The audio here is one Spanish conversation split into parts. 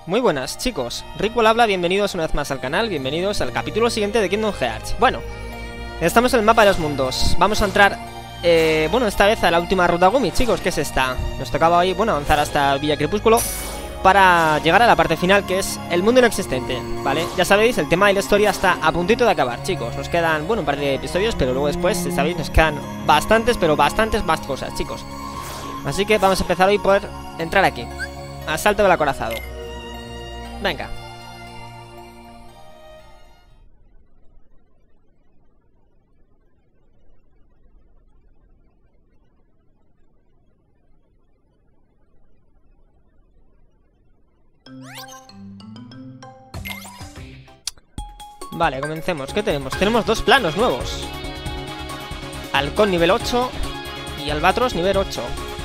Muy buenas chicos, Rickwell habla, bienvenidos una vez más al canal, bienvenidos al capítulo siguiente de Kingdom Hearts. Bueno, estamos en el mapa de los mundos, vamos a entrar, bueno, esta vez a la última ruta Gumi, chicos, que es esta. Nos tocaba hoy, bueno, avanzar hasta Villa Crepúsculo para llegar a la parte final, que es el mundo inexistente, ¿vale? Ya sabéis, el tema de la historia está a puntito de acabar, chicos. Nos quedan, bueno, un par de episodios, pero luego después, sabéis, nos quedan bastantes, pero bastantes más cosas, chicos. Así que vamos a empezar hoy por entrar aquí, asalto del acorazado. Venga. Vale, comencemos. ¿Qué tenemos? Tenemos dos planos nuevos. Halcón nivel 8 y Albatros nivel 8.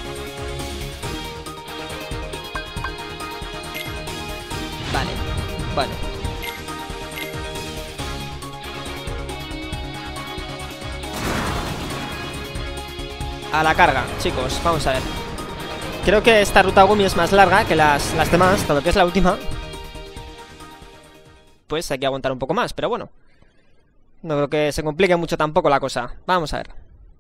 Vale, bueno. A la carga, chicos, vamos a ver. Creo que esta ruta Gumi es más larga que las demás, todo lo que es la última. Pues hay que aguantar un poco más, pero bueno. No creo que se complique mucho tampoco la cosa. Vamos a ver.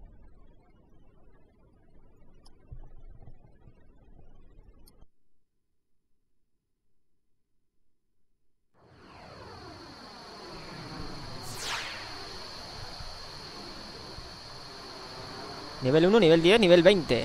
Nivel 1, nivel 10, nivel 20.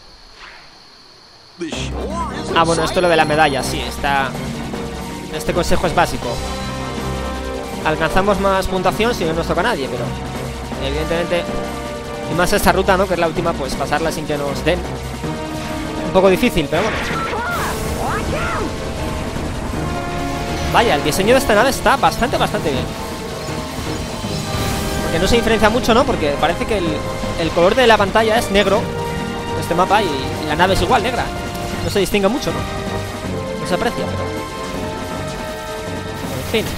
Ah, bueno, esto es lo de la medalla, sí, está... Este consejo es básico. Alcanzamos más puntuación si no nos toca a nadie, pero... Evidentemente... Y más esta ruta, ¿no? Que es la última, pues pasarla sin que nos den. Un poco difícil, pero bueno. Vaya, el diseño de esta nave está bastante bien. Que no se diferencia mucho, ¿no? Porque parece que el color de la pantalla es negro en este mapa y la nave es igual, negra. No se distingue mucho, ¿no? No se aprecia, pero... En fin.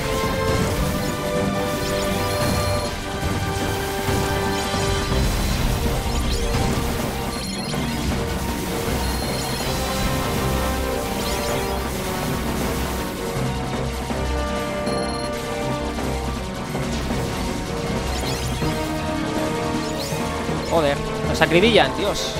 Joder, nos acribillan, Dios.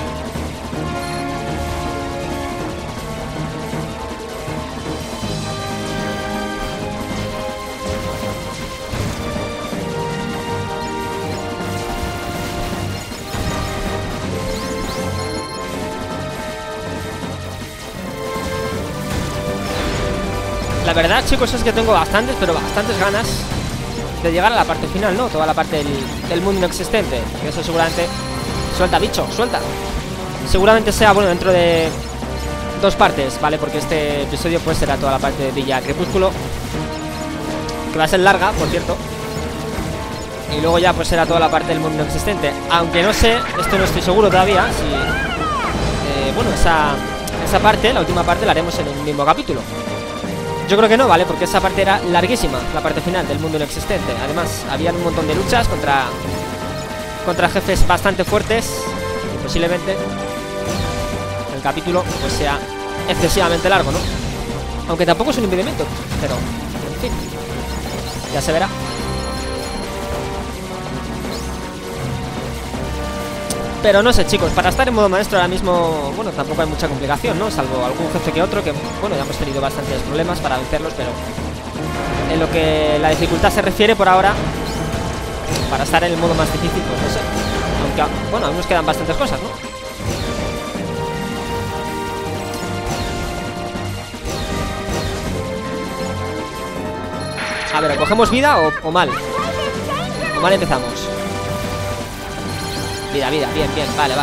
La verdad, chicos, es que tengo bastantes, pero bastantes ganas de llegar a la parte final, ¿no? Toda la parte del mundo inexistente. Que eso seguramente... Suelta, bicho, suelta. Seguramente sea, bueno, dentro de 2 partes, ¿vale? Porque este episodio pues será toda la parte de Villa Crepúsculo, que va a ser larga, por cierto. Y luego ya pues será toda la parte del mundo inexistente. Aunque no sé, esto no estoy seguro todavía, si... bueno, esa parte, la última parte, la haremos en el mismo capítulo. Yo creo que no, ¿vale? Porque esa parte era larguísima, la parte final del mundo inexistente. Además, había un montón de luchas contra jefes bastante fuertes. Y posiblemente el capítulo pues sea excesivamente largo, ¿no? Aunque tampoco es un impedimento, pero, en fin, ya se verá. Pero no sé, chicos, para estar en modo maestro ahora mismo, bueno, tampoco hay mucha complicación, ¿no? Salvo algún jefe que otro, que, bueno, ya hemos tenido bastantes problemas para vencerlos, pero en lo que la dificultad se refiere por ahora, para estar en el modo más difícil, pues no sé. Aunque, bueno, aún nos quedan bastantes cosas, ¿no? A ver, ¿cogemos vida o mal? O mal empezamos. Vida, bien, vale.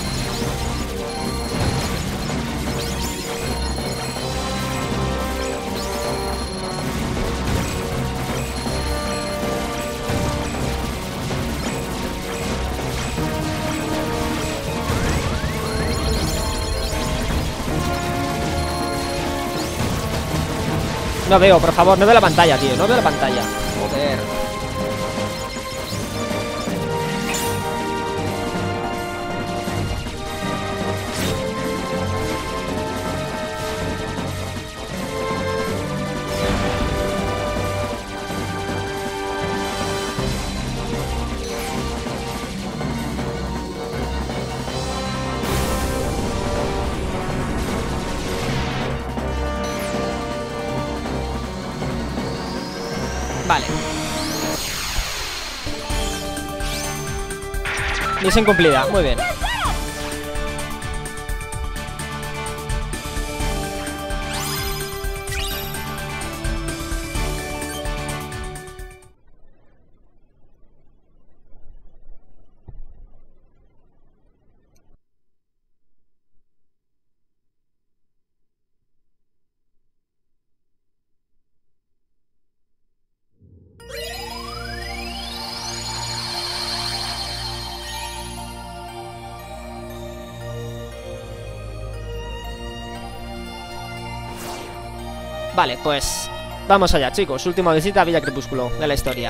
No veo, por favor, no veo la pantalla, tío. No veo la pantalla. Joder. Vale. Misión cumplida, muy bien. Vale, pues vamos allá, chicos. Última visita a Villa Crepúsculo de la historia.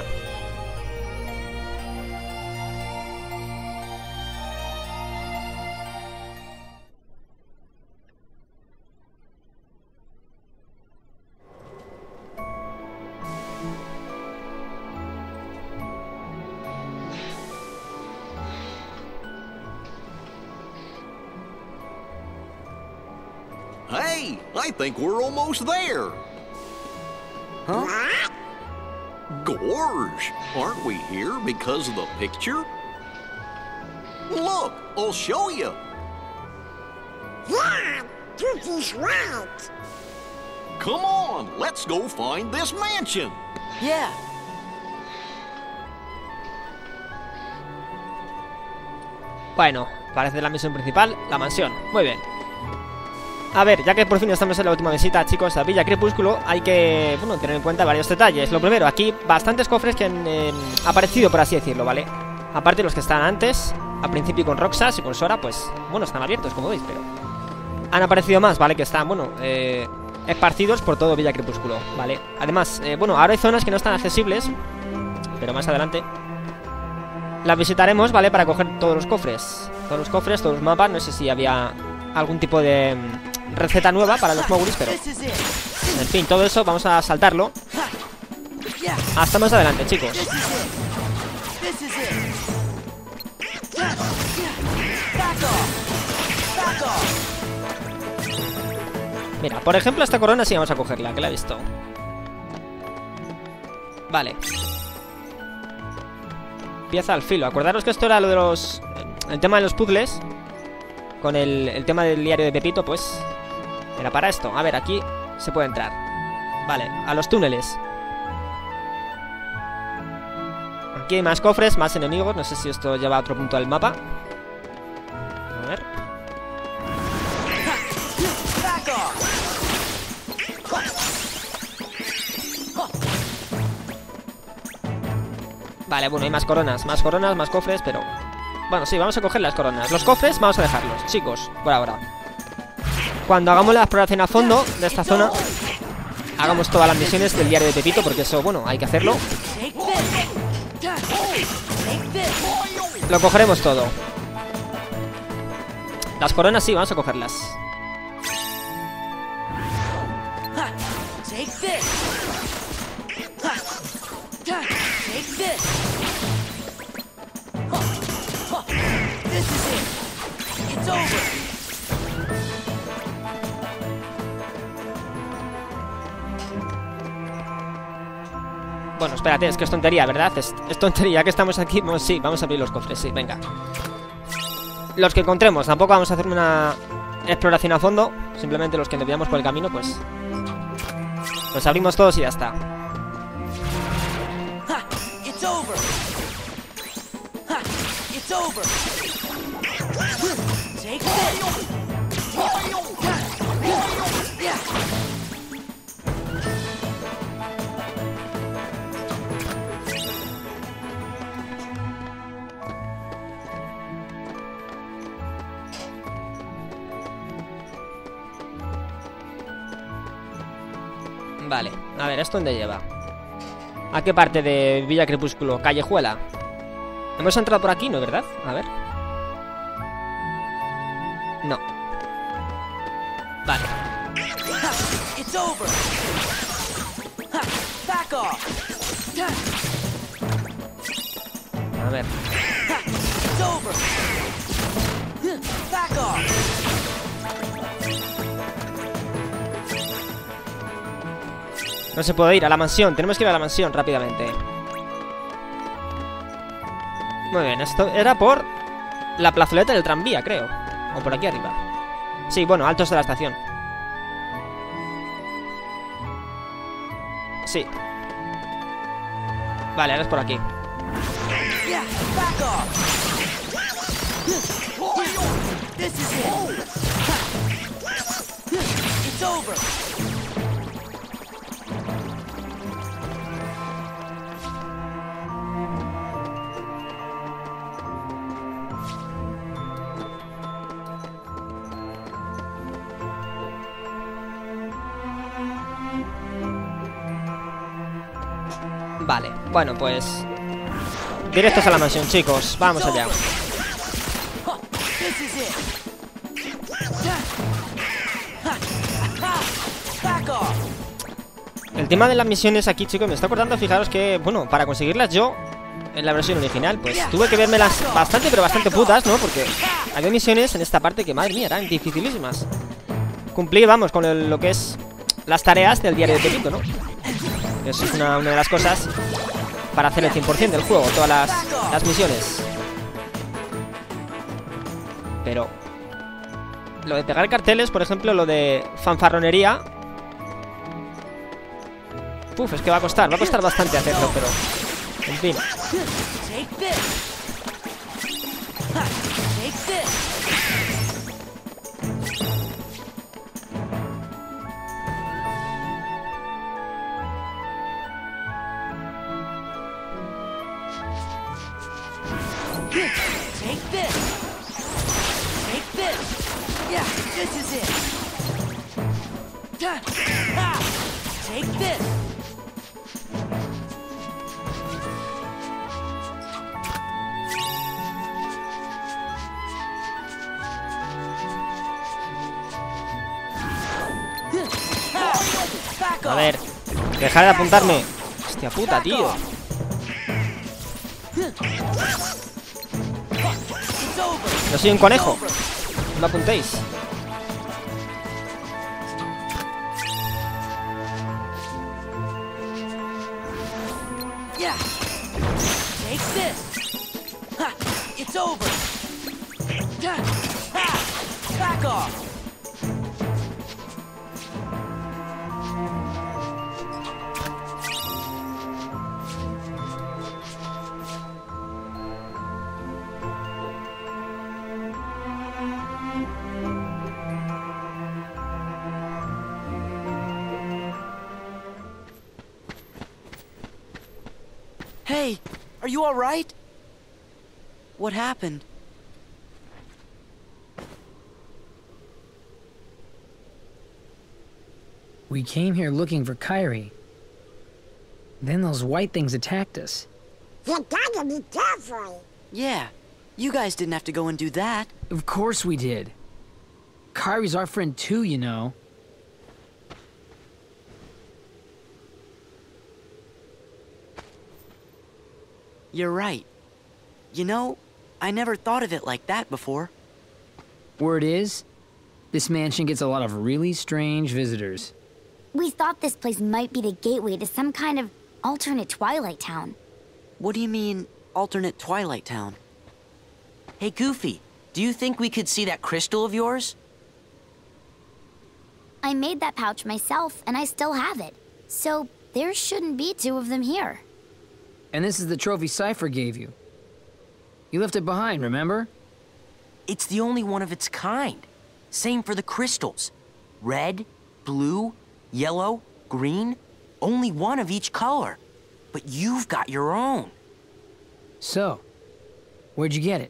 Hey, I think we're almost there. Huh? Gorge, aren't we here because of the picture? Look, I'll show you. Yeah, Goofy's right. Come on, let's go find this mansion. Yeah. Bueno, parece la misión principal, la mansión. Muy bien. A ver, ya que por fin estamos en la última visita, chicos, a Villa Crepúsculo, hay que, bueno, tener en cuenta varios detalles. Lo primero, aquí bastantes cofres que han aparecido, por así decirlo, ¿vale? Aparte de los que estaban antes, al principio con Roxas y con Sora, pues, bueno, están abiertos, como veis, pero han aparecido más, ¿vale? Que están, bueno, esparcidos por todo Villa Crepúsculo, ¿vale? Además, bueno, ahora hay zonas que no están accesibles, pero más adelante las visitaremos, ¿vale? Para coger todos los cofres. Todos los cofres, todos los mapas. No sé si había algún tipo de receta nueva para los Mogulis, pero en fin, todo eso vamos a saltarlo hasta más adelante, chicos. Mira, por ejemplo, esta corona sí vamos a cogerla, que la he visto. Vale. Pieza al filo. Acordaros que esto era lo de los... el tema de los puzzles. Con el tema del diario de Pepito, pues era para esto. A ver, aquí se puede entrar. Vale, a los túneles. Aquí hay más cofres, más enemigos. No sé si esto lleva a otro punto del mapa. A ver. Vale, bueno, hay más coronas, más cofres, pero... bueno, sí, vamos a coger las coronas. Los cofres vamos a dejarlos, chicos, por ahora. Cuando hagamos la exploración a fondo de esta zona, hagamos todas las misiones del diario de Pepito, porque eso, bueno, hay que hacerlo. Lo cogeremos todo. Las coronas sí, vamos a cogerlas. Bueno, espérate, es que es tontería, ¿verdad? Es tontería, que estamos aquí. Bueno, sí, vamos a abrir los cofres, sí, venga. Los que encontremos, tampoco vamos a hacer una exploración a fondo. Simplemente los que nos veamos por el camino, pues los abrimos todos y ya está. Vale, a ver, ¿esto dónde lleva? ¿A qué parte de Villa Crepúsculo? Callejuela. Hemos entrado por aquí, ¿no, verdad? A ver. No. Vale. A ver. No se puede ir a la mansión. Tenemos que ir a la mansión rápidamente. Muy bien, esto era por la plazoleta del tranvía, creo. O por aquí arriba. Sí, bueno, altos de la estación. Sí. Vale, ahora es por aquí. Vale, bueno, pues directos a la mansión, chicos. Vamos allá. El tema de las misiones aquí, chicos, me está acordando. Fijaros que, bueno, para conseguirlas yo en la versión original, pues tuve que vérmelas bastante, pero bastante putas, ¿no? Porque había misiones en esta parte que, madre mía, eran dificilísimas. Cumplí, vamos, con lo que es las tareas del diario de Pepito, ¿no? Eso es una de las cosas para hacer el 100% del juego, todas las misiones. Pero lo de pegar carteles, por ejemplo, lo de fanfarronería, uf, es que va a costar bastante hacerlo, pero en fin. A ver, dejar de apuntarme. Hostia puta, tío. No soy un conejo. No lo apuntéis. Hey, are you all right? What happened? We came here looking for Kyrie. Then those white things attacked us. You gotta be careful. Yeah, you guys didn't have to go and do that. Of course we did. Kyrie's our friend too, you know. You're right. You know, I never thought of it like that before. Word is, this mansion gets a lot of really strange visitors. We thought this place might be the gateway to some kind of alternate Twilight Town. What do you mean, alternate Twilight Town? Hey, Goofy, do you think we could see that crystal of yours? I made that pouch myself, and I still have it. So, there shouldn't be two of them here. And this is the trophy Cypher gave you. You left it behind, remember? It's the only one of its kind. Same for the crystals. Red, blue, yellow, green. Only one of each color. But you've got your own. So, where'd you get it?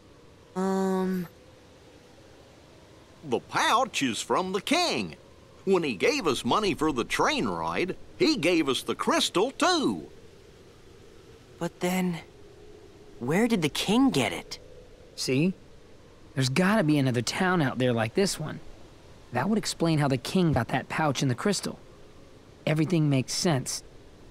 The pouch is from the king. When he gave us money for the train ride, he gave us the crystal too. But then, where did the king get it? See? There's gotta be another town out there like this one. That would explain how the king got that pouch and the crystal. Everything makes sense.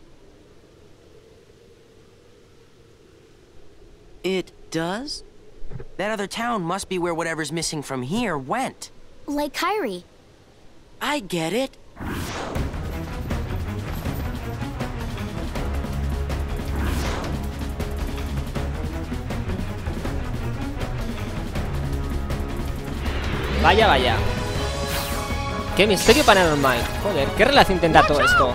It does? That other town must be where whatever's missing from here went. Like Kyrie. I get it. Vaya, vaya. Qué misterio paranormal. Joder, ¿qué relación tendrá todo esto?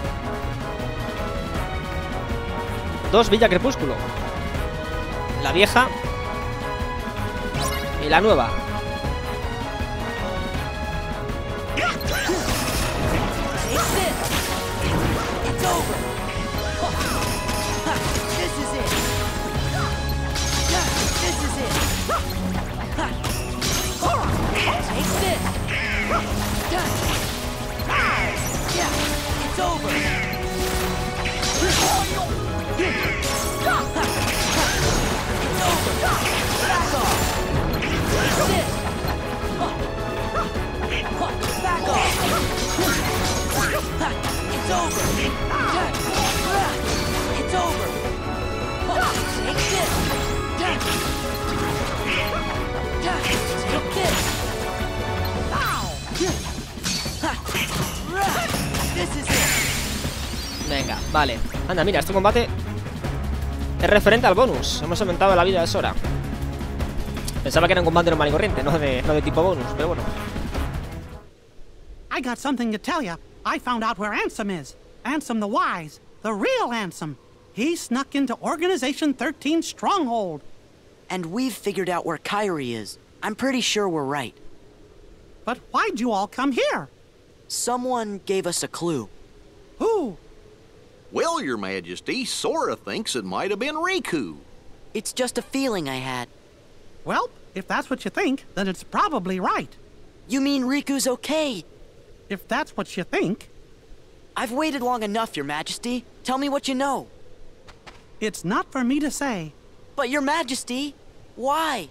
2 Villa Crepúsculo. La vieja y la nueva. Venga, vale. Anda, mira, este combate es referente al bonus. Hemos aumentado la vida de Sora. Pensaba que era un combate normal y corriente, no de tipo bonus, pero bueno. I got something to tell you. I found out where Ansem is. Ansem the Wise. The real Ansem. He snuck into Organization 13's stronghold. And we've figured out where Kairi is. I'm pretty sure we're right. But why'd you all come here? Someone gave us a clue. Who? Well, Your Majesty, Sora thinks it might have been Riku. It's just a feeling I had. Well, if that's what you think, then it's probably right. You mean Riku's okay? If that's what you think, I've waited long enough, Your Majesty. Tell me what you know. it's not for me to say. But Your Majesty, why?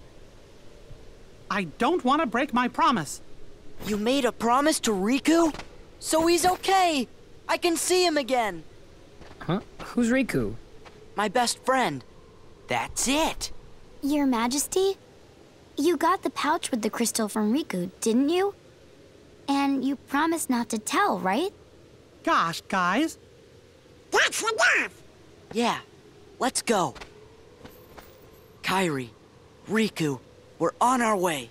I don't want to break my promise. You made a promise to Riku? So he's okay. I can see him again. Huh? Who's Riku? My best friend. That's it. Your Majesty? You got the pouch with the crystal from Riku, didn't you? And you promised not to tell, right? Gosh, guys. That's enough. Yeah, let's go. Kairi, Riku, we're on our way.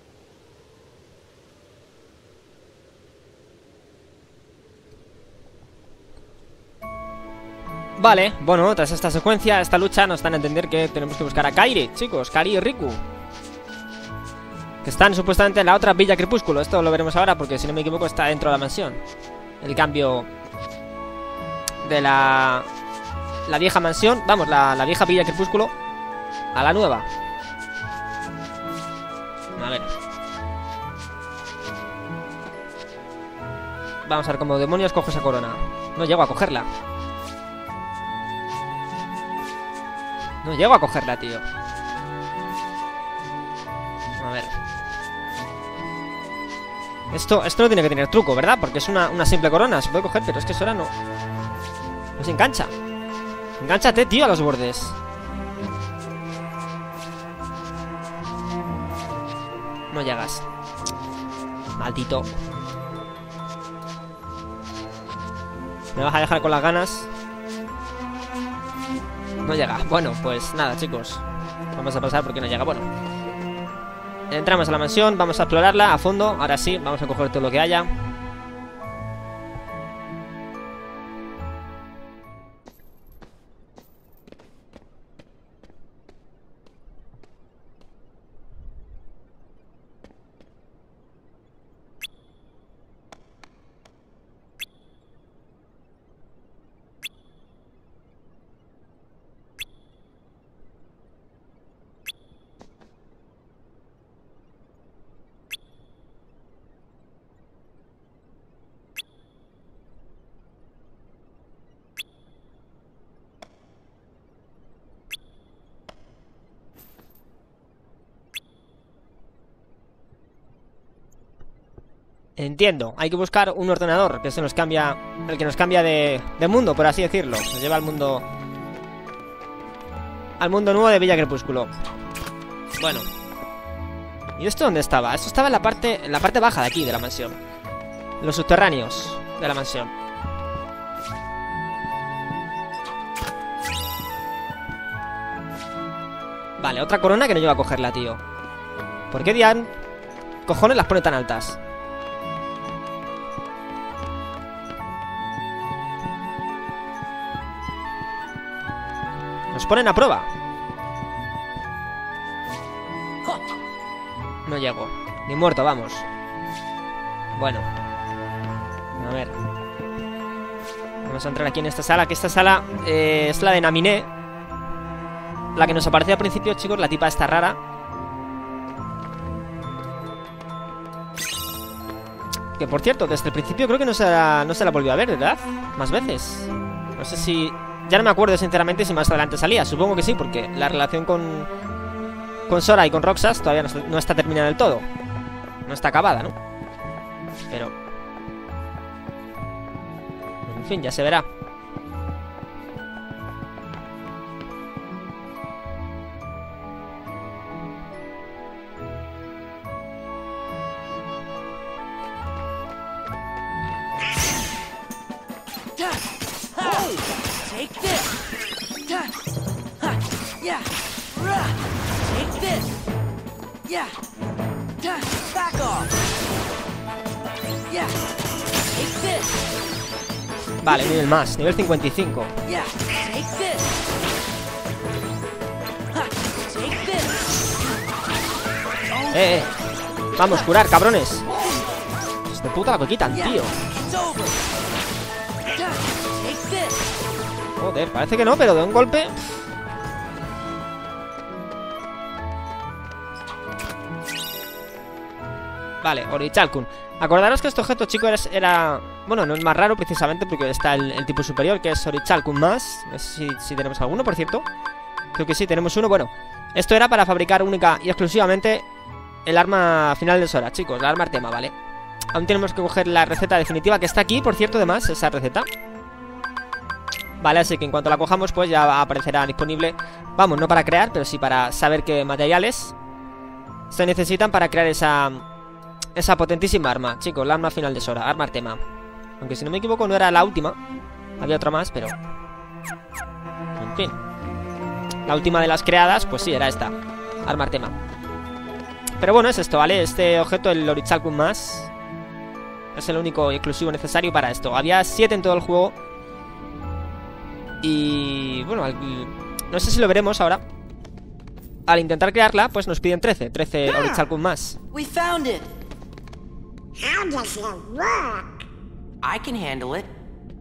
Vale, bueno, tras esta secuencia, esta lucha, nos dan a entender que tenemos que buscar a Kairi, chicos, Kairi y Riku, que están supuestamente en la otra Villa Crepúsculo. Esto lo veremos ahora porque, si no me equivoco, está dentro de la mansión. El cambio de la vieja mansión, vamos, la vieja Villa Crepúsculo a la nueva. A ver. Vamos a ver cómo demonios cojo esa corona. No llego a cogerla. No llego a cogerla, tío. A ver. Esto no tiene que tener truco, ¿verdad? Porque es una simple corona. Se puede coger, pero es que Sora no se engancha. Engánchate, tío, a los bordes. No llegas. Maldito. Me vas a dejar con las ganas. No llega. Bueno, pues nada, chicos. Vamos a pasar porque no llega. Bueno. Entramos a la mansión. Vamos a explorarla a fondo. Ahora sí, vamos a coger todo lo que haya. Entiendo, hay que buscar un ordenador que se nos cambia, el que nos cambia de mundo, por así decirlo. Nos lleva al mundo nuevo de Villa Crepúsculo. Bueno. ¿Y esto dónde estaba? Esto estaba en la parte baja de aquí, de la mansión. Los subterráneos de la mansión. Vale, otra corona que no llego a cogerla, tío. ¿Por qué Dian? cojones las pone tan altas? Nos ponen a prueba. No llego. Ni muerto, vamos. Bueno. A ver. Vamos a entrar aquí en esta sala. Que esta sala es la de Naminé. La que nos apareció al principio, chicos. La tipa esta rara. Que por cierto, desde el principio creo que no se la volvió a ver, ¿verdad? Más veces. No sé si... Ya no me acuerdo sinceramente si más adelante salía. Supongo que sí, porque la relación con Sora y con Roxas todavía no está terminada del todo. No está acabada, ¿no? Pero... En fin, ya se verá. Take this. Yeah. Take this. Yeah. Back off. Yeah. Take this. Vale, nivel más, nivel 55. Yeah. Take this. Take this. Vamos, curar, cabrones. Hijos de puta la que quitan, tío. It's over. Take this. Joder, parece que no, pero de un golpe... Vale, Orichalcun. Acordaros que este objeto, chicos, era... Bueno, no es más raro precisamente porque está el tipo superior, que es Orichalcun más. No sé si tenemos alguno, por cierto. Creo que sí, tenemos uno. Bueno, esto era para fabricar única y exclusivamente el arma final de Sora, chicos. La arma Artema, ¿vale? Aún tenemos que coger la receta definitiva, que está aquí, por cierto, además, esa receta. Vale, así que en cuanto la cojamos, pues ya aparecerá disponible. Vamos, no para crear, pero sí para saber qué materiales se necesitan para crear esa potentísima arma. Chicos, la arma final de Sora, arma Artema. Aunque si no me equivoco no era la última. Había otra más, pero... En fin. La última de las creadas, pues sí, era esta, arma Artema. Pero bueno, es esto, ¿vale? Este objeto, el Orichalcun más, es el único y exclusivo necesario para esto. Había 7 en todo el juego. Y... bueno, no sé si lo veremos ahora. Al intentar crearla, pues nos piden 13 Orichalcun más. We found it. How does it work? I can handle it.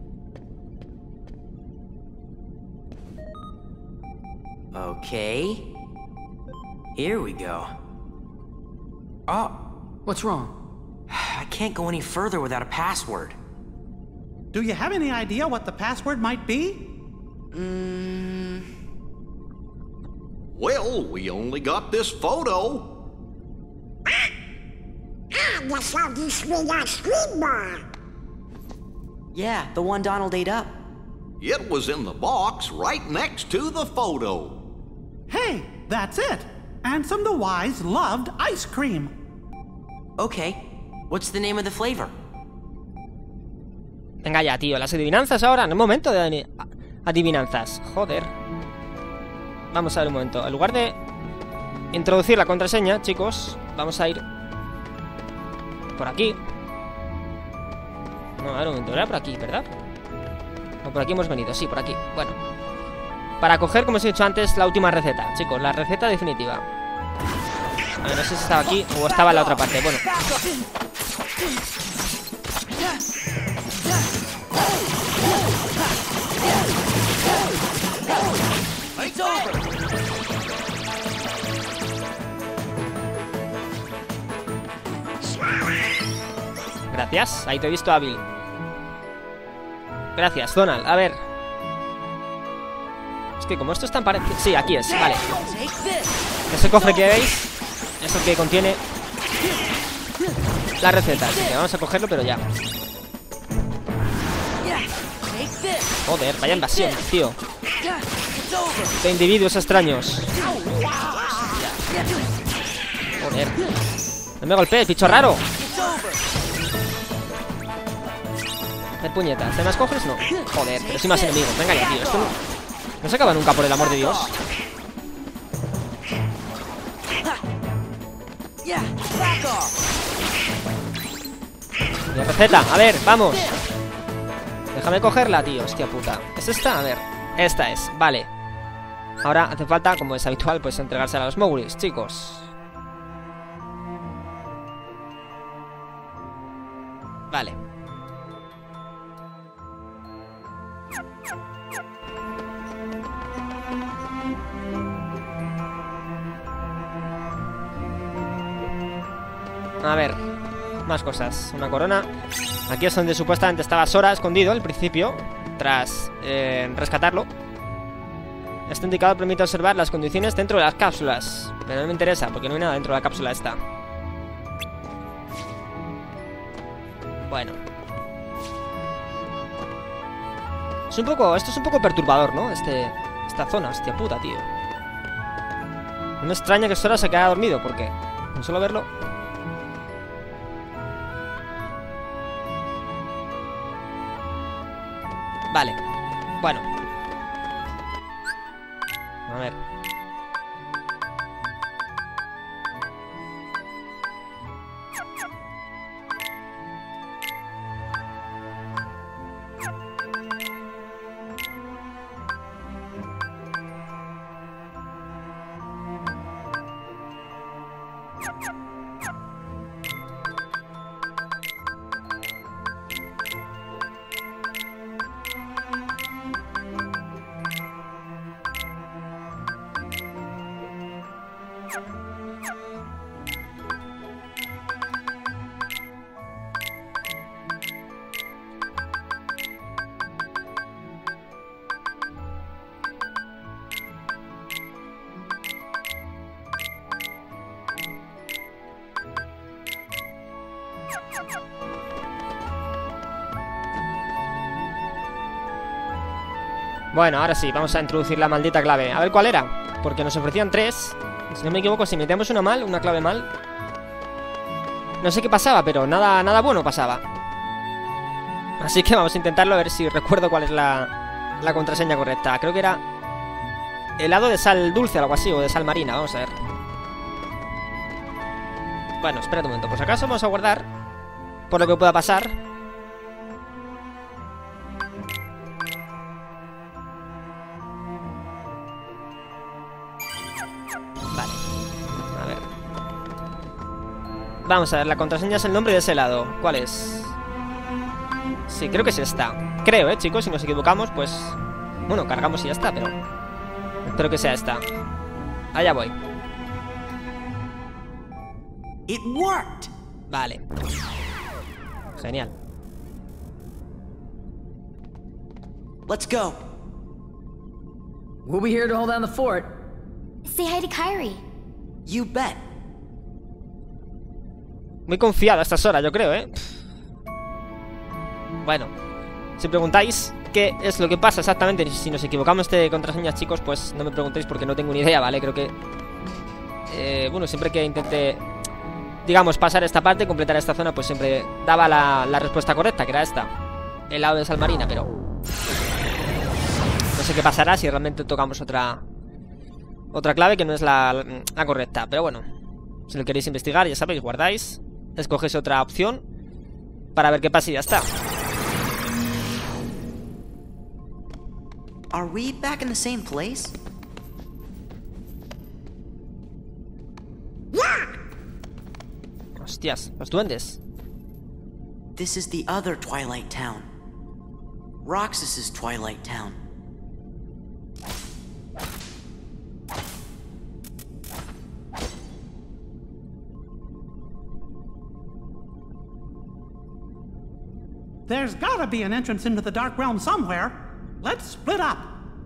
Okay. Here we go. Oh, What's wrong? I can't go any further without a password. Do you have any idea what the password might be? Well, we only got this photo. I saw this with our screen bar. Yeah, the one Donald ate up. It was in the box right next to the photo. Hey, that's it. Ansem the Wise loved ice cream. Okay, what's the name of the flavor? Venga ya, tío, las adivinanzas ahora. En un momento de adivinanzas. Joder. Vamos a ver un momento. En lugar de introducir la contraseña, chicos, vamos a ir por aquí. No, a ver un momento, era por aquí, ¿verdad? No, por aquí hemos venido, sí, por aquí. Bueno, para coger, como os he dicho antes, la última receta, chicos, la receta definitiva. A ver, no sé si estaba aquí o estaba en la otra parte. Bueno, gracias, ahí te he visto hábil. Gracias, Donald, a ver. Es que como esto es tan parecido... Sí, aquí es, vale. Ese cofre que veis es el que contiene la receta, así que vamos a cogerlo, pero ya. Joder, vaya invasión, tío, de individuos extraños. Joder, no me golpees, bicho raro. Hacer puñetas, ¿hay más cofres? No. Joder, pero sí más enemigos, venga ya, tío. Esto no se acaba nunca, por el amor de Dios. Mi receta, a ver, vamos. Déjame cogerla, tío, hostia puta. ¿Es esta? A ver, esta es, vale. Ahora hace falta, como es habitual, pues entregársela a los Mowglis, chicos. Vale. A ver, más cosas. Una corona. Aquí es donde supuestamente estaba Sora escondido al principio, tras rescatarlo. Este indicador permite observar las condiciones dentro de las cápsulas, pero no me interesa porque no hay nada dentro de la cápsula esta. Bueno, es un poco, esto es un poco perturbador, ¿no? Esta zona, hostia puta, tío. No me extraña que Sora se quede dormido, porque con solo verlo. Vale, bueno. A ver. Bueno, ahora sí, vamos a introducir la maldita clave. A ver cuál era, porque nos ofrecían 3. Si no me equivoco, si metemos una mal, una clave mal, no sé qué pasaba, pero nada bueno pasaba. Así que vamos a intentarlo, a ver si recuerdo cuál es la contraseña correcta. Creo que era helado de sal dulce o algo así, o de sal marina, vamos a ver. Bueno, espera un momento, por si acaso vamos a guardar por lo que pueda pasar. Vale, a ver. Vamos a ver, la contraseña es el nombre de ese helado. ¿Cuál es? Sí, creo que es esta. Creo, chicos, si nos equivocamos, pues... Bueno, cargamos y ya está, pero... Espero que sea esta. Allá voy. It worked. Vale. Genial. Let's go. We'll be here to hold down the fort. Say hi to Kyrie. You bet. Muy confiado a estas horas, yo creo, Bueno, si preguntáis qué es lo que pasa exactamente si nos equivocamos de contraseñas, chicos, pues no me preguntéis porque no tengo ni idea, ¿vale? Creo que... bueno, siempre que intente, digamos, pasar esta parte, completar esta zona, pues siempre daba la respuesta correcta, que era esta. Helado de sal marina, pero... No sé qué pasará si realmente tocamos otra clave que no es la correcta. Pero bueno, si lo queréis investigar, ya sabéis, guardáis, escogéis otra opción para ver qué pasa y ya está. Are we back in the same place? Hostias, los duendes. This is the other Twilight Town. Roxas's Twilight Town. There's gotta be an entrance into the Dark Realm somewhere. Let's split up.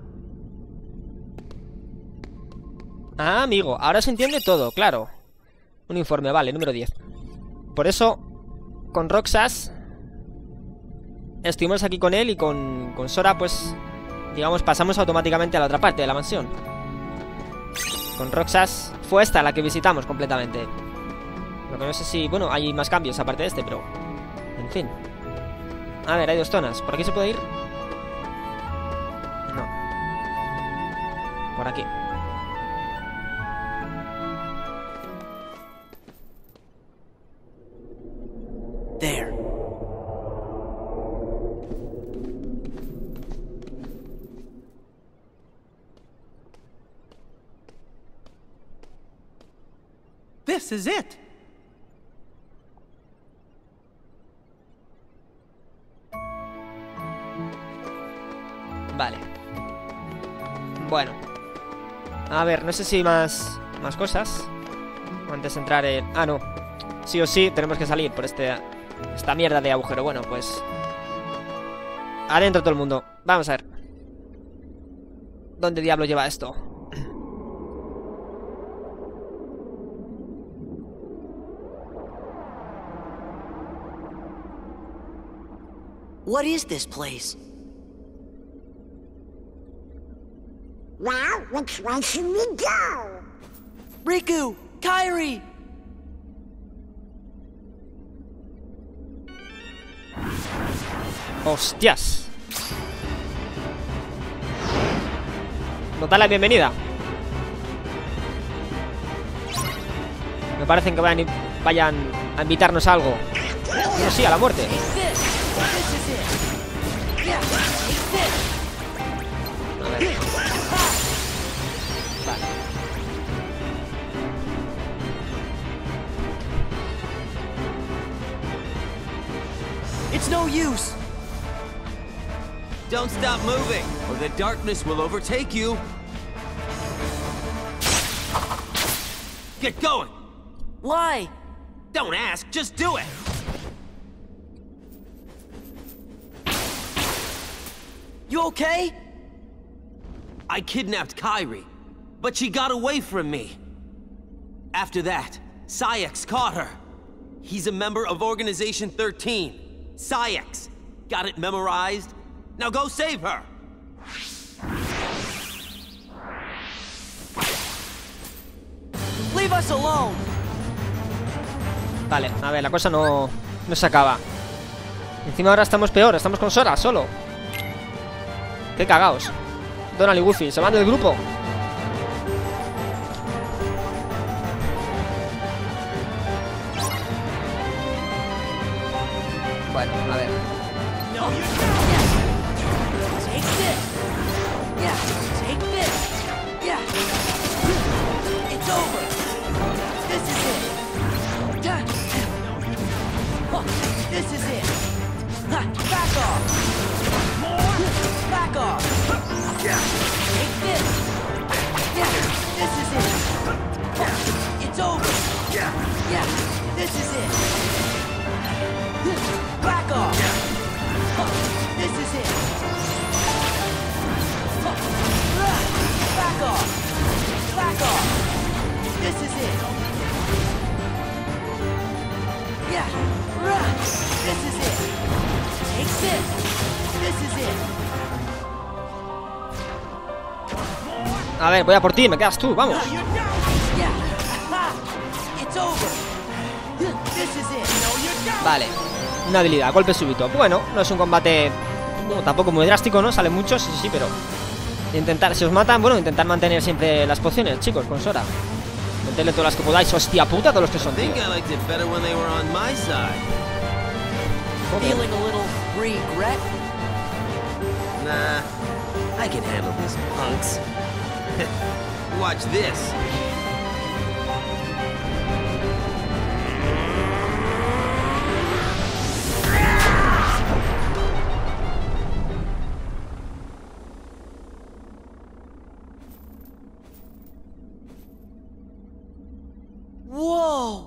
Ah, amigo, ahora se entiende todo, claro. Un informe, vale, número 10. Por eso, con Roxas estuvimos aquí con él y con Sora, pues, digamos, pasamos automáticamente a la otra parte de la mansión. Con Roxas fue esta la que visitamos completamente. Lo que no sé si, bueno, hay más cambios aparte de este, pero... En fin. A ver, hay dos zonas. ¿Por aquí se puede ir? No. Por aquí. There. This is it. Vale. Bueno. A ver, no sé si más cosas antes de entrar en... Ah, no. Sí o sí tenemos que salir por esta mierda de agujero. Bueno, pues... adentro todo el mundo. Vamos a ver. ¿Dónde diablo lleva esto? What is this place? Well, which way should we go? Riku! Kairi! ¡Hostias! Nos da la bienvenida. Me parecen que vayan a invitarnos a algo. Bueno, sí, a la muerte. A ver. Vale. It's no use! Don't stop moving, or the darkness will overtake you. Get going! Why? Don't ask, just do it! You okay? I kidnapped Kairi, but she got away from me. After that, Saïx caught her. He's a member of Organization 13. Saïx. Got it memorized? Now go save her! Leave us alone! Vale, a ver, la cosa no se acaba. Encima ahora estamos peor, estamos con Sora, solo. Qué cagaos. Donald y Goofy, se van del grupo. Bueno, a ver. Take this! Yeah, take this! Yeah! It's over! This is it! This is it! Back off! More! Back off! Take this! Yeah, this is it! It's over! Yeah, this is it! Back off! This is it! Back off! Back off! This is it! Yeah! This is it! Take this! This is it! A ver, voy a por ti, me quedas tú, vamos. Yeah! It's over! This is it! Vale, una habilidad, golpe súbito. Bueno, no es un combate tampoco muy drástico, ¿no? Salen muchos, sí, pero intentar, si os matan, bueno, intentar mantener siempre las pociones, chicos, con Sora. Meterle todas las que podáis, hostia puta, todos los que son, tío. Feeling a little regret? Nah, I can handle these punks. Watch this. Whoa!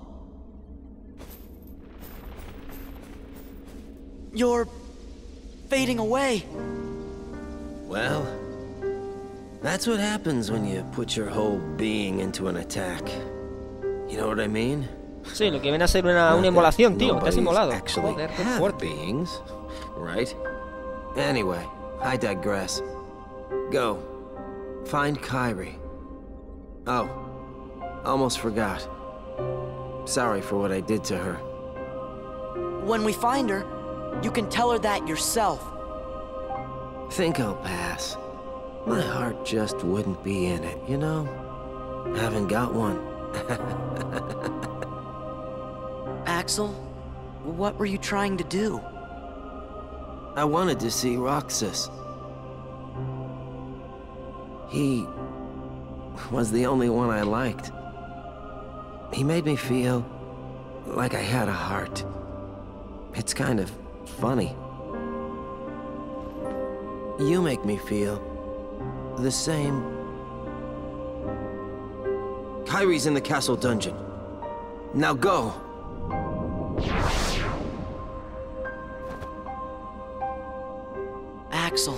You're fading away. Well, that's what happens when you put your whole being into an attack. You know what I mean? Sí, lo que viene a ser una inmolación, tío. Te has inmolado. Joder, qué fuerte. Beings, right? Anyway, I digress. Go. Find Kairi. Oh, almost forgot. Sorry for what I did to her. When we find her, you can tell her that yourself. Think I'll pass. My heart just wouldn't be in it, you know? Haven't got one. Axel, what were you trying to do? I wanted to see Roxas. He was the only one I liked. He made me feel like I had a heart. It's kind of funny. You make me feel the same. Kyrie's in the castle dungeon. Now go! Axel.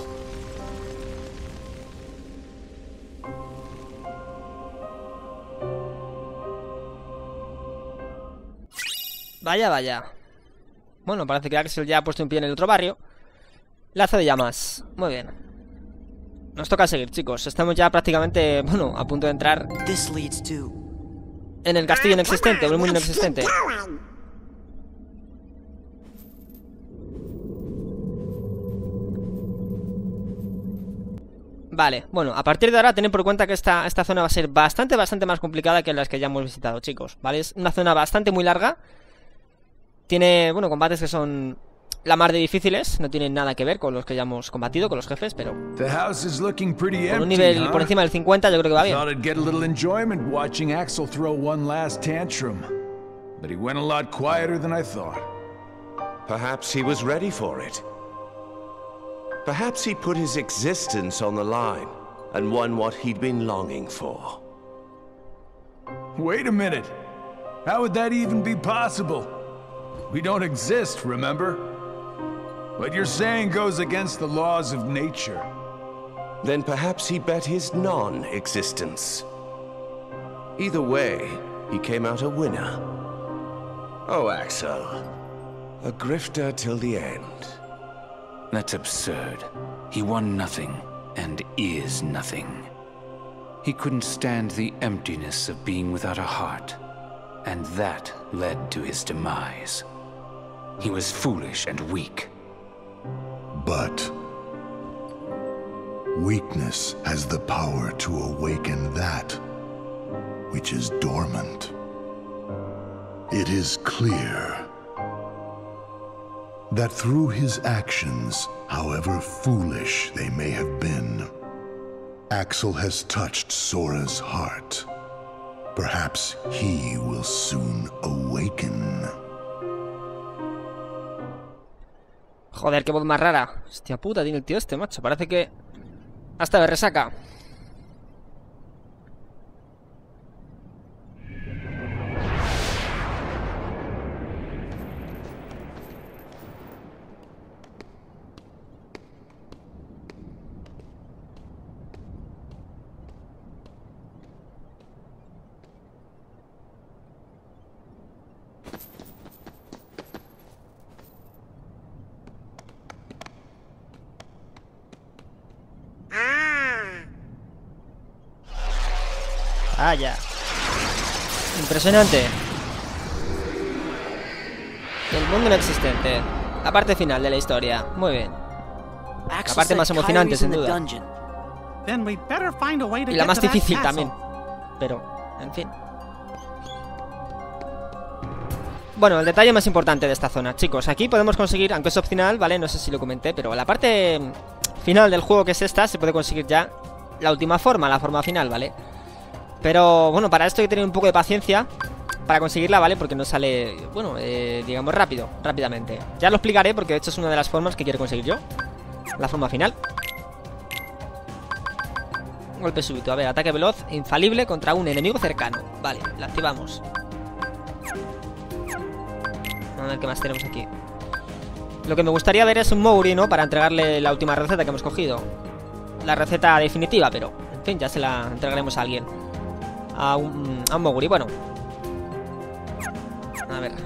Vaya, vaya. Bueno, parece que Axel ya ha puesto un pie en el otro barrio. Lazo de llamas. Muy bien. Nos toca seguir, chicos. Estamos ya prácticamente, bueno, a punto de entrar This leads to... en el castillo inexistente, o el mundo inexistente. Vale, bueno, a partir de ahora tened por cuenta que esta zona va a ser bastante más complicada que las que ya hemos visitado, chicos, ¿vale? Es una zona bastante muy larga. Tiene, bueno, combates que son la mar de difíciles. No tienen nada que ver con los que ya hemos combatido, con los jefes, pero con un nivel por encima del 50 yo creo que va bien. I'd get a little enjoyment watching Axel throw one last tantrum. But he went a lot quieter than I thought. Perhaps he was ready for it. Perhaps he put his existence on the line and won what he'd been longing for. Wait a minute. How would that even be possible? We don't exist, remember? What you're saying goes against the laws of nature. Then perhaps he bet his non-existence. Either way, he came out a winner. Oh, Axel. A grifter till the end. That's absurd. He won nothing, and is nothing. He couldn't stand the emptiness of being without a heart, and that led to his demise. He was foolish and weak. But weakness has the power to awaken that which is dormant. It is clear that through his actions, however foolish they may have been, Axel has touched Sora's heart. Perhaps he will soon awaken. Joder, qué voz más rara. Hostia puta, tiene el tío este, macho. Parece que hasta de resaca. Ah, ya. Impresionante. El mundo inexistente. La parte final de la historia. Muy bien. La parte más emocionante, sin duda. Y la más difícil también. Pero, en fin. Bueno, el detalle más importante de esta zona, chicos. Aquí podemos conseguir, aunque es opcional, ¿vale? No sé si lo comenté, pero la parte final del juego, que es esta, se puede conseguir ya la última forma, la forma final, ¿vale? Pero, bueno, para esto hay que tener un poco de paciencia para conseguirla, ¿vale? Porque no sale, bueno, digamos rápidamente. Ya lo explicaré porque de hecho es una de las formas que quiero conseguir yo. La forma final. Golpe súbito, a ver, ataque veloz, infalible contra un enemigo cercano. Vale, la activamos. A ver qué más tenemos aquí. Lo que me gustaría ver es un Mowgli, ¿no? Para entregarle la última receta que hemos cogido. La receta definitiva, pero, en fin, ya se la entregaremos a alguien. A un Mowgli, bueno. A ver.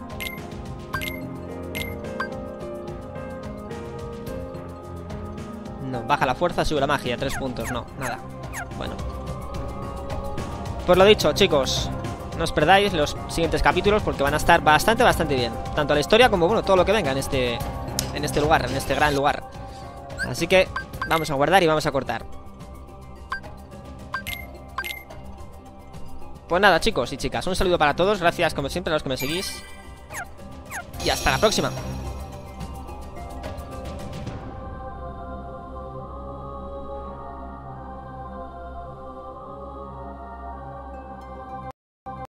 No, baja la fuerza, sube la magia, 3 puntos, no, nada. Bueno. Pues lo dicho, chicos. No os perdáis los siguientes capítulos porque van a estar bastante bien. Tanto la historia como, bueno, todo lo que venga en este lugar, en este gran lugar. Así que vamos a guardar y vamos a cortar. Pues nada, chicos y chicas, un saludo para todos. Gracias como siempre a los que me seguís. Y hasta la próxima.